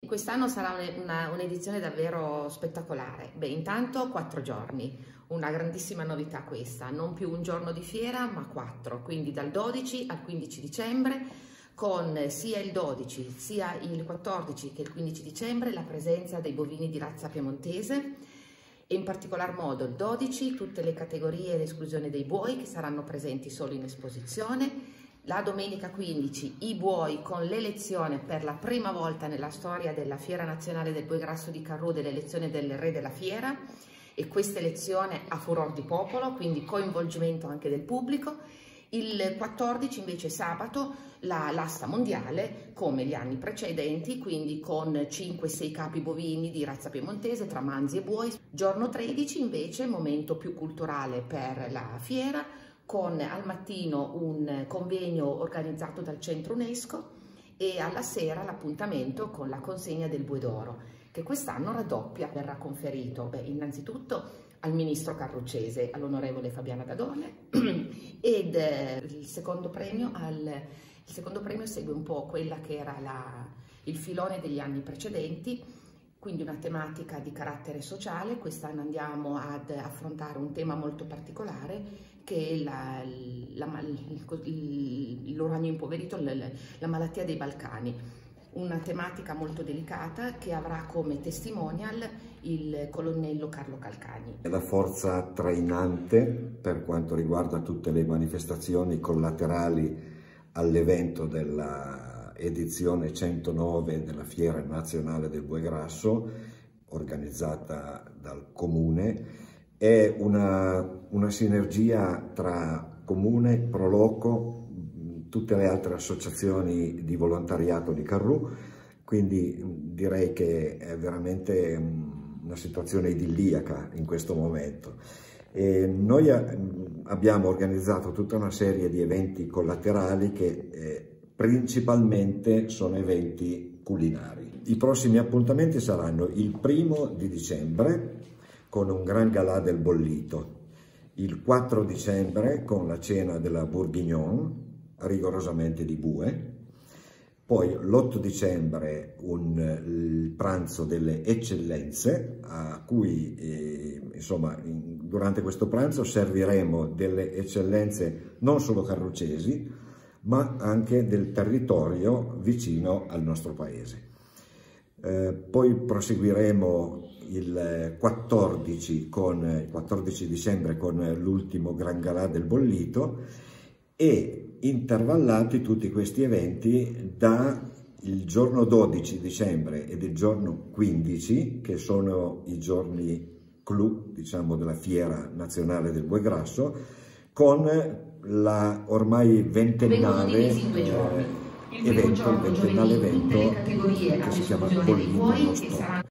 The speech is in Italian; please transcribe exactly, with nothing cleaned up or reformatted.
quest'anno sarà un'edizione davvero spettacolare. Beh, intanto quattro giorni, una grandissima novità questa, non più un giorno di fiera ma quattro, quindi dal dodici al quindici dicembre, con sia il dodici sia il quattordici che il quindici dicembre la presenza dei bovini di razza piemontese e in particolar modo il dodici tutte le categorie ad esclusione dei buoi che saranno presenti solo in esposizione. La domenica quindici i buoi con l'elezione per la prima volta nella storia della Fiera Nazionale del Bue Grasso di Carrù dell'elezione del Re della Fiera, e questa elezione a furor di popolo, quindi coinvolgimento anche del pubblico. Il quattordici invece sabato la l'asta mondiale come gli anni precedenti, quindi con cinque sei capi bovini di razza piemontese tra manzi e buoi. Giorno tredici invece momento più culturale per la fiera, con al mattino un convegno organizzato dal Centro UNESCO e alla sera l'appuntamento con la consegna del Bue d'Oro, che quest'anno raddoppia, verrà conferito beh, innanzitutto al ministro Carruccese, all'onorevole Fabiana Dadone, ed eh, il, secondo premio al, il secondo premio segue un po' quella che era la, il filone degli anni precedenti, quindi una tematica di carattere sociale. Quest'anno andiamo ad affrontare un tema molto particolare che è l'uranio impoverito, la, la malattia dei Balcani, una tematica molto delicata che avrà come testimonial il colonnello Carlo Calcagni. È la forza trainante per quanto riguarda tutte le manifestazioni collaterali all'evento della edizione centonove della Fiera Nazionale del Bue Grasso, organizzata dal Comune. È una, una sinergia tra Comune, Proloco, tutte le altre associazioni di volontariato di Carrù, quindi direi che è veramente una situazione idilliaca in questo momento. E noi abbiamo organizzato tutta una serie di eventi collaterali che eh, principalmente sono eventi culinari. I prossimi appuntamenti saranno il primo di dicembre con un gran galà del bollito, il quattro dicembre con la cena della Bourguignon, rigorosamente di bue, poi l'otto dicembre un, il pranzo delle eccellenze, a cui eh, insomma in, durante questo pranzo serviremo delle eccellenze non solo carruccesi ma anche del territorio vicino al nostro paese. Eh, poi proseguiremo il quattordici, con, il quattordici dicembre con l'ultimo gran galà del bollito, e intervallati tutti questi eventi da il giorno dodici dicembre ed il giorno quindici, che sono i giorni clou, diciamo, della Fiera Nazionale del Bue Grasso, con la ormai ventennale eh, evento, il ventennale evento che si chiama Bollito allo Stop.